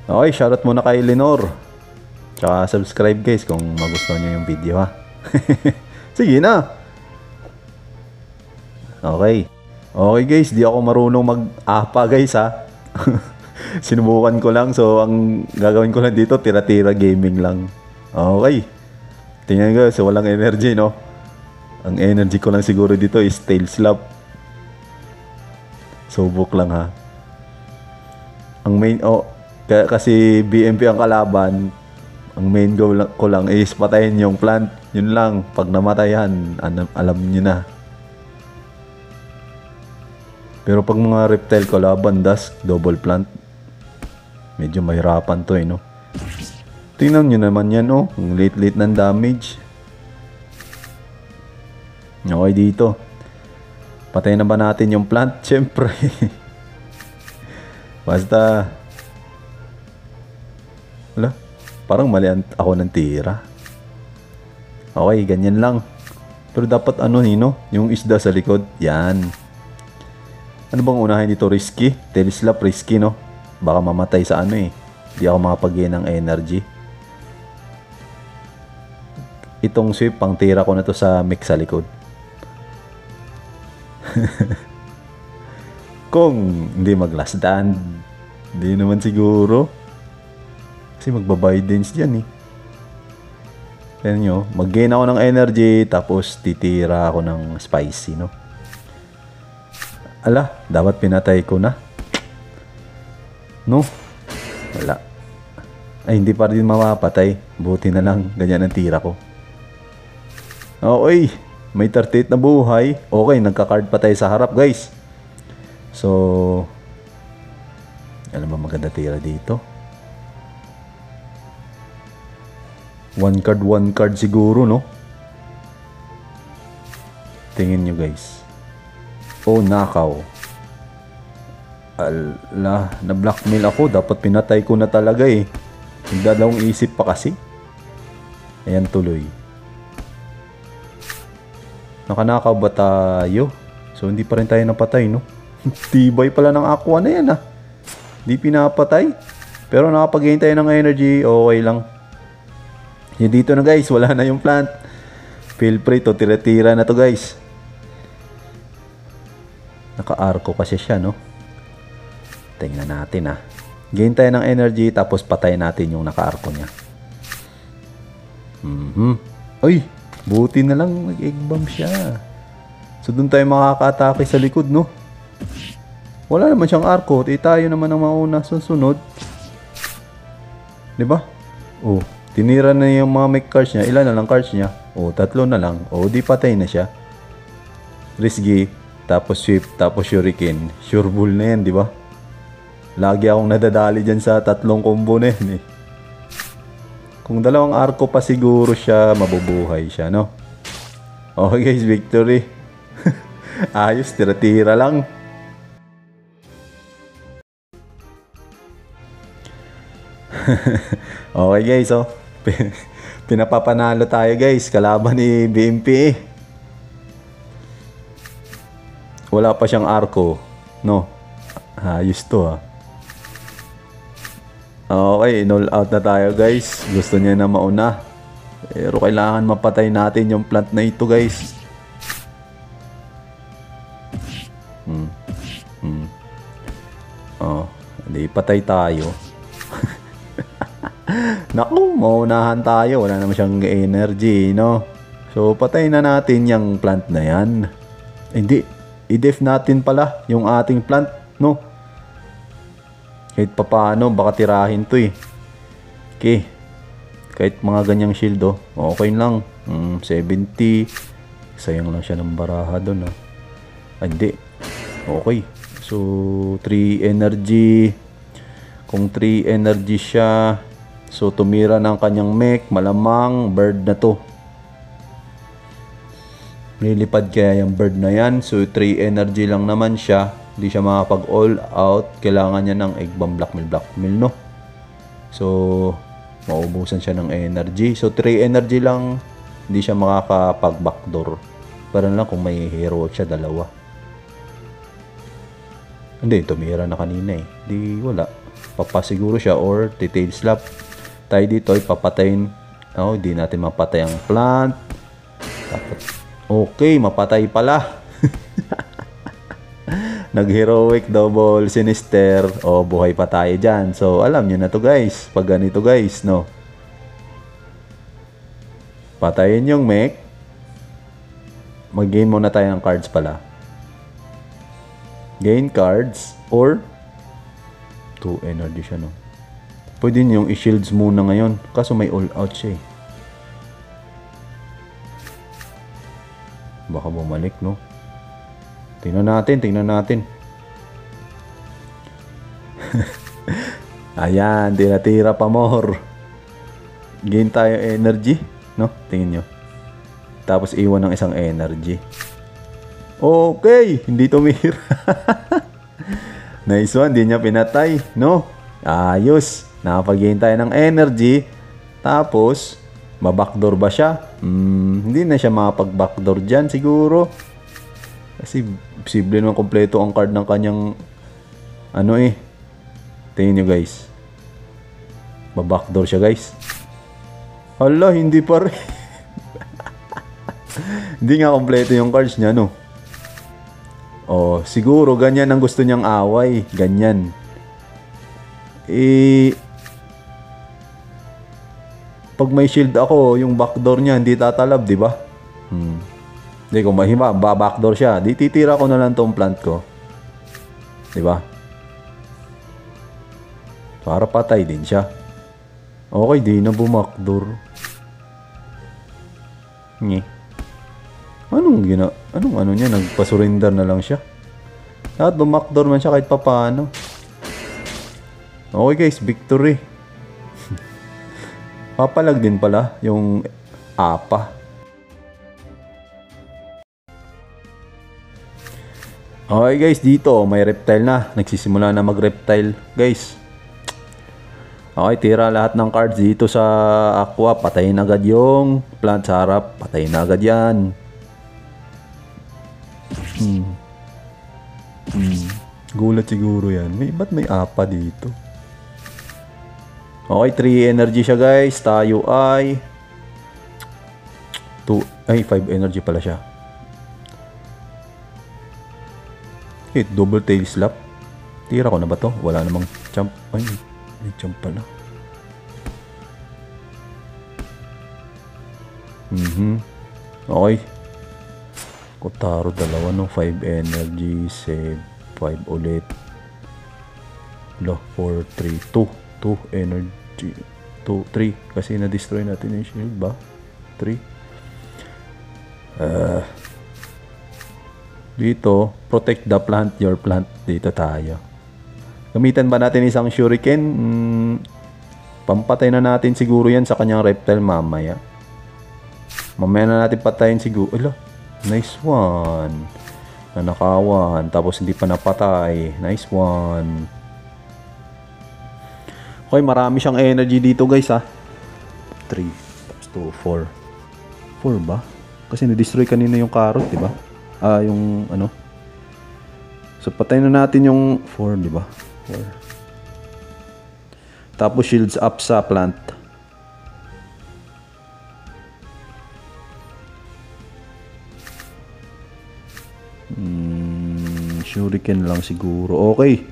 Okay, shoutout muna kay Lenore. Tsaka subscribe guys kung magustuhan nyo yung video ha. Sige na. Okay. Okay guys, di ako marunong mag-apa guys ha. Sinubukan ko lang. So ang gagawin ko lang dito, tira-tira gaming lang. Okay. Tingnan guys, so walang energy no. Ang energy ko lang siguro dito is tail slap. Subok lang ha. Ang main, kasi BMP ang kalaban. Ang main goal ko lang is patayin yung plant. Yun lang. Pag namatayan, alam nyo na. Pero pag mga reptile kalaban, dusk, double plant, medyo mahirapan to no. Tingnan nyo naman yan ang late ng damage. Okay dito. Patayin na ba natin yung plant? Siyempre. Basta. Wala. Parang mali ako ng tira. Okay, ganyan lang. Pero dapat Nino? Yung isda sa likod. Yan. Ano bang unahin dito? Risky? Tail slap risky no? Baka mamatay sa Hindi ako makapag-gain ng energy. Itong sweep, pang tira ko na to sa mix sa likod. Kung hindi mag-last stand, hindi naman siguro. Kasi magbabayad dyan Tignan nyo, mag-gain ako ng energy, tapos titira ako ng spicy, no? Ala, dapat pinatay ko na. No? Wala. Ay, hindi pa rin mamapatay. Buti na lang, ganyan ang tira ko. Okay, may 38 na buhay. Okay, nagka-card pa tayo sa harap, guys. So, ano ba maganda tira dito? One card siguro, no? Tingin nyo, guys. Nakaw. Ala, na-blackmail ako. Dapat pinatay ko na talaga Nagdadalawang isip pa kasi. Ayan tuloy. Nakanakaw ba tayo? So, hindi pa rin tayo napatay, no? Tibay pala ng aqua na yan, Hindi pinapatay. Pero nakapag-gain tayo ng energy, okay lang. Dito na guys, wala na yung plant. Feel free to, tira-tira na to guys. Naka-arco kasi siya, no? Tingnan natin, Gain tayo ng energy, tapos patay natin yung naka-arco niya. Ay, buti na lang mag-egg bomb siya. So, dun tayo makaka-atake sa likod, no? Wala naman siyang arco. Tayo naman ang mauna susunod. Diba? Tinira na yung mga make cards niya. Ilan na lang cards niya? 3 na lang. Di patay na siya. Risky. Tapos sweep. Tapos shuriken. Sure bull na yan, di ba? Lagi akong nadadali dyan sa 3 combo na yan Kung 2 arco pa siguro siya, mabubuhay siya, no? Okay guys, victory. Ayos, tira-tira lang. Okay guys, pinapapanalo tayo guys, kalaban ni BMP. Wala pa siyang arco, no? Ayos to Okay, null out na tayo guys. Gusto niya na mauna. Pero kailangan mapatay natin yung plant na ito guys. Hindi patay tayo. Naku, maunahan tayo. Wala naman siyang energy, no? So, patay na natin yung plant na yan. Hindi. I-def natin pala yung ating plant, no? Kahit papaano, baka tirahin to Okay. Kahit mga ganyang shield, okay lang. 70. Sayang lang siya ng baraha doon, hindi. Okay. So, 3 energy. Kung 3 energy siya, so tumira ng kanyang mech, malamang bird na to. Nilipad kaya yung bird na yan. So 3 energy lang naman siya. Hindi siya makapag all out. Kailangan niya ng egg bomb blackmail, no? So maubusan siya ng energy. So 3 energy lang. Hindi siya makakapag backdoor. Parang lang kung may hero siya, 2. Hindi, tumira na kanina Di wala. papasiguro siya or detail slap. Tayo dito ay papatayin. Hindi natin mapatay ang plant. Tapos, okay, mapatay pala. Nag-heroic double sinister. Buhay pa tayo dyan. So, alam nyo na to guys. Pag ganito guys, no? Patayin yung mech. Mag-gain muna tayo ng cards pala. Gain cards or 2 energy siya, no? Pwede nyo yung i-shields muna ngayon. Kaso may all out siya eh. Baka bumalik, no? Tingnan natin. Ayan, tinatira pa more. Gain tayo energy, no? Tingin nyo. Tapos iwan ng isang energy. Okay, hindi tumira. Nice one, hindi niya pinatay, no? Ayos. Nakapag-gain tayo ng energy. Tapos, mabackdoor ba siya? Hindi na siya makapag-backdoor dyan siguro. Kasi, posible naman kompleto ang card ng kanyang tingin nyo guys. Mabackdoor siya guys. Hala, hindi pa rin. Hindi nga kompleto yung cards niya, no? Siguro ganyan ang gusto niyang away. Ganyan. Pag may shield ako, yung backdoor niya hindi tatalab, di ba? Hindi, kung mahima, backdoor siya. Di titira ko na lang tong plant ko. Di ba? Para patay din siya. Okay, di na bumakdoor. Anong niya? Nagpasurrender na lang siya. Dapat bumakdoor man siya kahit papaano. Okay guys, victory. Papalag din pala yung apa. Okay guys, dito may reptile na. Nagsisimula na mag-reptile guys. Okay, tira lahat ng cards dito sa aqua. Patayin agad yung plant sa harap. Patayin na agad yan. Gulat siguro yan. Ba't may apa dito? Okay, 3 energy siya guys. Tayo ay 5 energy pala siya. Hit, double tail slap. Tira ko na ba to? Wala namang jump. Ay, may jump pala. Okay. Kotaro, dalawa no. 5 energy. Save. 5 ulit. 4, 3, 2 energy. 2, 3. Kasi na-destroy natin yung shield ba? 3. Dito, protect the plant, your plant. Dito tayo. Gamitan ba natin isang shuriken? Pampatay na natin siguro yan sa kanyang reptile mamaya. Mamaya na natin patayin siguro. Nice one. Nanakawan. Tapos hindi pa napatay. Nice one. Okay, marami siyang energy dito guys ha. 3, tapos 2, 4. 4 ba? Kasi na-destroy kanina yung carrot, di ba? Yung ano. So patayin na natin yung 4, di ba? 4. Tapos shields up sa plant. Shuriken lang siguro. Okay.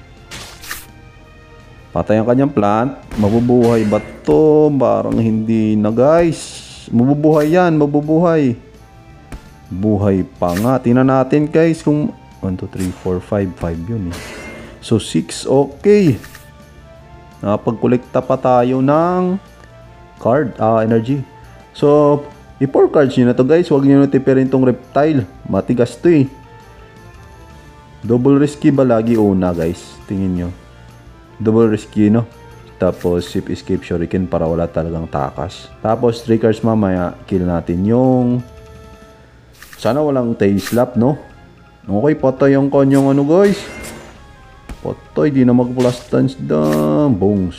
Patay ang kanyang plant. Mabubuhay ba to? Parang hindi na guys. Mabubuhay yan. Mabubuhay. Buhay pa nga. Tingnan natin guys kung 1, 2, 3, 4, 5 yun eh. So 6. Okay. Nakapag-collecta pa tayo ng card. Energy. So i-4 cards nyo na to guys. Huwag nyo natipirin tong reptile. Matigas to eh. Double risky ba lagi una guys? Tingin nyo. Double risky no? Tapos sip escape shuriken para wala talagang takas. Tapos 3 cards mamaya. Kill natin yung... Sana walang tail slap no? Okay, patay ang kanyang ano guys. Patay, di na mag-plus stance da. Bones.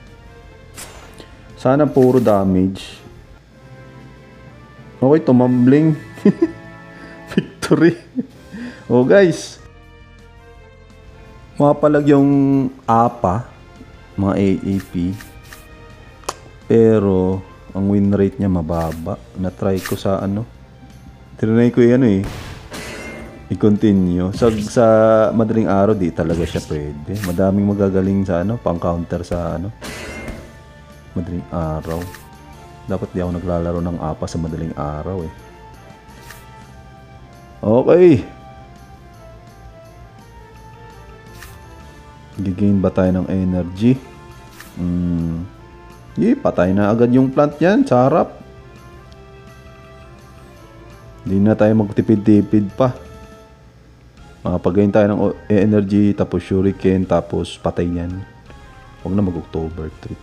Sana puro damage. Okay, tumambling. Victory. Oh guys. Mapalag yung apa. mga AAP. Pero ang win rate niya mababa. Na-try ko sa ano. Trinay ko yung ano eh. I-continue. Sa madaling araw, di talaga siya pwede. Madaming magagaling sa ano, pang-counter sa ano. Madaling araw. Dapat di ako naglalaro ng APA sa madaling araw eh. Okay. Gigain ba tayo ng energy? Patay na agad yung plant yan. Sa harap. Hindi na tayo magtipid-tipid pa. Makapagain tayo ng energy, tapos shuriken, tapos patay yan. Huwag na mag-October trip.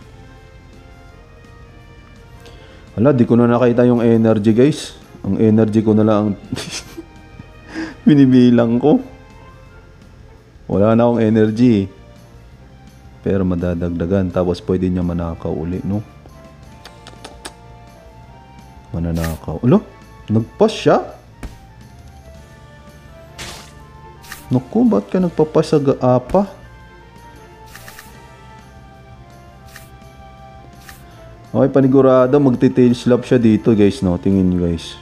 Hala, di ko na nakita yung energy guys. Ang energy ko na lang binibilang ko. Wala na akong energy. Pero madadagdagan. Tapos pwede niya manakaw uli, no? Mananakaw. Alo, nagpas siya? Naku, ba't ka nagpapas sa APA? Okay, panigurado magti-tail slap siya dito guys, no? Tingin nyo guys.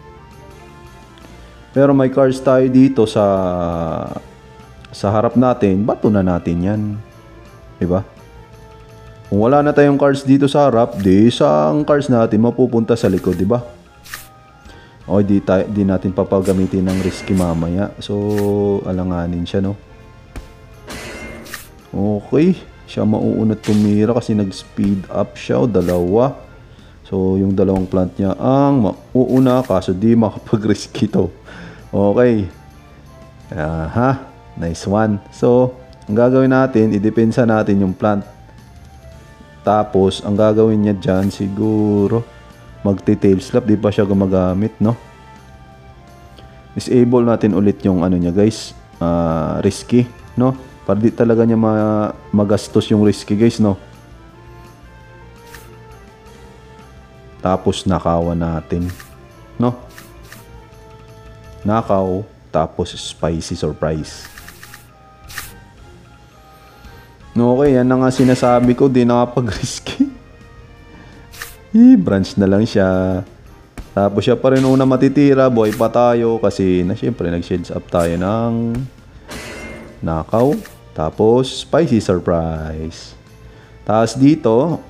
Pero may cards tayo dito sa harap natin. Bato na natin yan. Diba? Kung wala na tayong cards dito sa harap, di isang cards natin mapupunta sa likod, diba? Okay, di natin papagamitin ng risky mamaya. So, alanganin siya, no? Okay. Siya mauunat tumira kasi nag-speed up siya o dalawa. So, yung dalawang plant niya ang mauuna kaso di makapag-risky to. Okay. Aha. Nice one. So, ang gagawin natin, idepensa natin yung plant. Tapos, ang gagawin niya dyan siguro magti-tail slap. Di pa siya gumagamit, no? Disable natin ulit yung ano niya, guys. Risky, no? Para di talaga niya magastos yung risky, guys, no? Tapos, nakawan natin, no? Nakaw, tapos spicy surprise. Okay, yan na nga sinasabi ko, di nakapag-risky. Branch na lang siya. Tapos siya pa rin una matitira, buhay pa tayo kasi na syempre nag-shades up tayo ng nakaw. Tapos spicy surprise. Tapos dito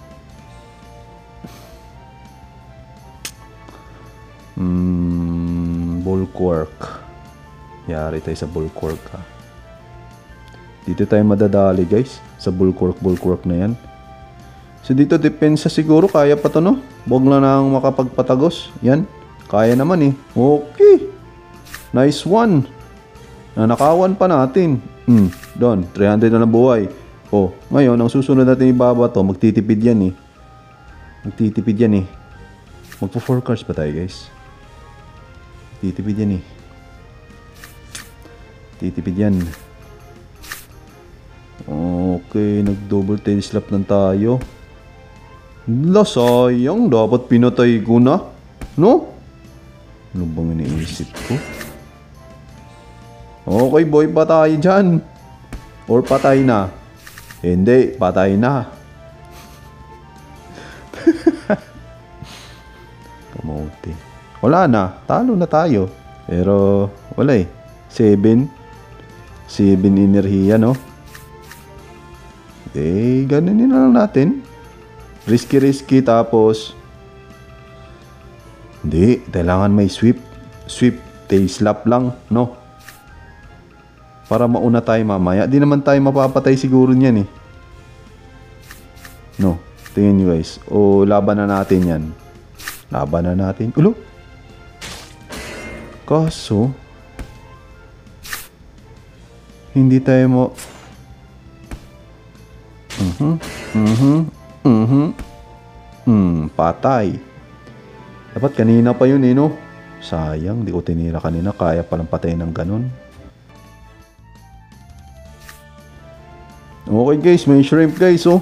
bulwark. Yari tayo sa bulwark ha. Dito tayo madadali guys sa bulwark na yan. So dito depensa siguro kaya pa to, no? Huwag lang nang makapagpatagos. Yan. Kaya naman eh. Okay. Nice one. Nanakawan pa natin. Doon. 300 na lang buhay. Oh, ngayon ang susunod natin ibaba to. Magtitipid yan eh. Magtitipid yan eh. Magpo 4 cards pa tayo guys. Titipid yan eh. Titipid yan. Okay, nag-double tail slap lang tayo. Sayang, dapat pinatay ko na. No? Ano bang iniisip ko? Okay, boy, patay dyan. Or patay na. Hindi, patay na. Kamote. Wala na, talo na tayo. Pero, wala eh. 7 enerhiya, no? Ganunin na lang natin. Risky tapos hindi, kailangan may sweep tail slap lang, no? Para mauna tayo mamaya. Di naman tayo mapapatay siguro niyan eh. No, tingin nyo guys. O laban na natin yan. Laban na natin. Ulo. Kaso hindi tayo mo patay. Dapat kanina pa yun eh, no? Sayang, di ko tinira kanina. Kaya palang patay ng ganun. Okay guys, may shrimp guys, oh.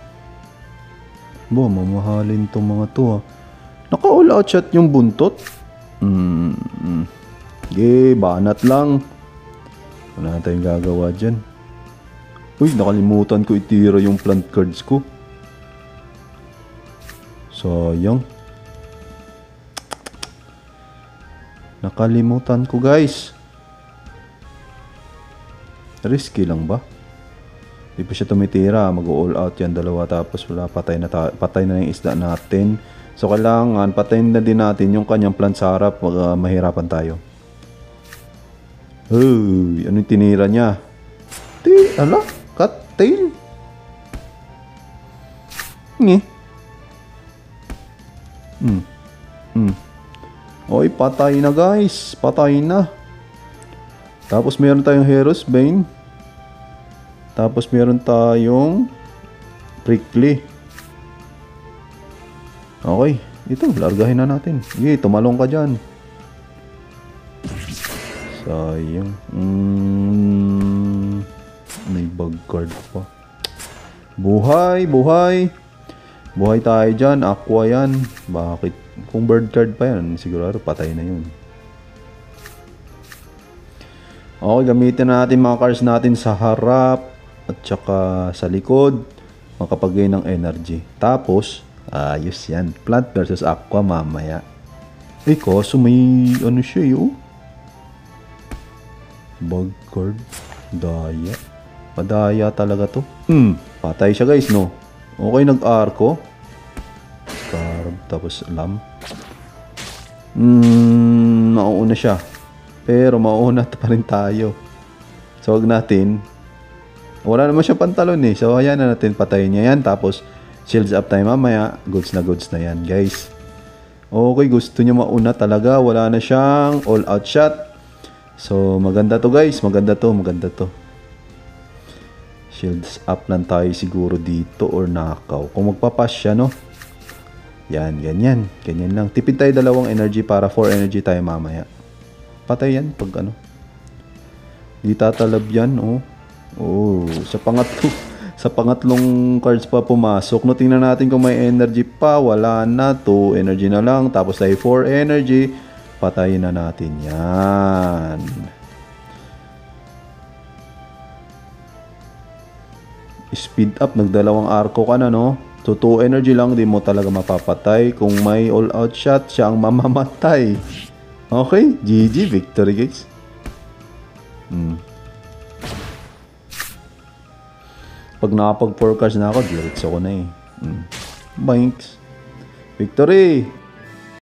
Mamahalin tong mga to, ah. Naka-all out shot yung buntot. Banat lang. Wala na tayong gagawa dyan. Uy, nakalimutan ko itira yung plant cards ko. Sayang. Nakalimutan ko, guys. Risky lang ba? Di pa siya tumitira. Mag-all out yan dalawa. Tapos wala, patay na yung isda natin. So, kailangan patayin na din natin yung kanyang plant sa harap. Mahirapan tayo. Uy, anong tinira niya? Ala? Cut tail? Nge. Oy, patay na guys. Patay na. Tapos meron tayong Hero's Bane. Tapos meron tayong Prickly. Okay. Ito, largahin na natin. Sige, tumalong ka dyan. Sayang. May bug card pa. Buhay, buhay. Buhay tayo dyan. Aqua yan. Bakit? Kung bird card pa yan, sigurado patay na yun. Okay, gamitin natin mga cards natin sa harap at saka sa likod. Makapag-gain ng energy. Tapos, ayos yan. Plant versus aqua mamaya. Kaso may ano siya yun. Bug card. Daya. Padaya talaga to. Patay siya guys, no? Okay, nag-arco. Scarab, tapos lamp. Mauuna siya. Pero mauuna pa rin tayo. So, wag natin. Wala naman siya pantalon eh. So, ayan na natin. Patayin niya yan. Tapos, shields up tayo mamaya. Goods na yan, guys. Okay, gusto niya mauna talaga. Wala na siyang all-out shot. So, maganda to guys. Maganda to. Shields up lang tayo siguro dito or nakaw. Kung magpapass siya, no? Yan, ganyan. Ganyan lang. Tipid tayo 2 energy para 4 energy tayo mamaya. Patay yan pag ano. Di tatalab yan, oh. Oh, sa pangatlong cards pa pumasok. No, tingnan natin kung may energy pa. Wala na. 2 energy na lang. Tapos tayo 4 energy. Patayin na natin yan. Speed up. Nagdalawang arco ka na, no? So, 2 energy lang, di mo talaga mapapatay. Kung may all-out shot, siya ang mamamatay. Okay, GG, victory guys. Pag nakapag 4 cards na ako, diretso ko na eh. Banks. Victory!